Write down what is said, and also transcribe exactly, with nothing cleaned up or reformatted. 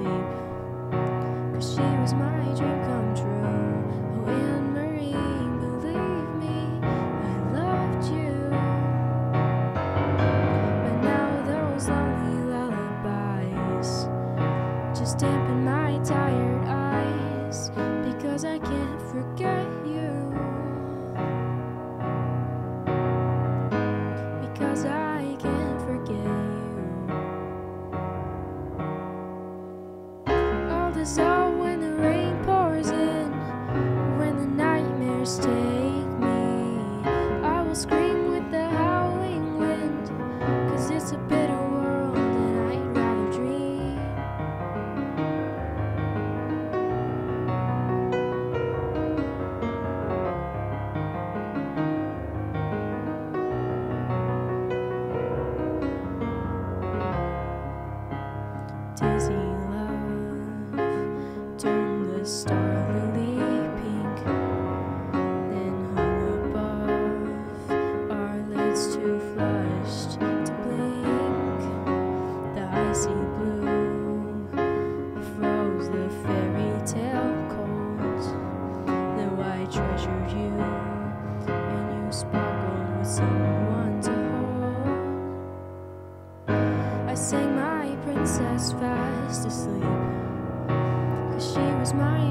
sleep, 'cause she was my dream come true. Oh, Anne Marie, believe me, I loved you. But now those lonely lullabies just dampen my tired eyes, because I can't forget you, because I can't forget you. All dissolve when the rain pours in, when the nightmares take me. I will scream with the howling wind, 'cause it's a bitter world and I'd rather dream. Dizzy love, turn the star lily pink, then hung above our lids too flushed to blink. The icy blue froze the fairy tale cold, though I treasured you and you sparkled with someone to hold. I sang my princess fast asleep, 'cause she was my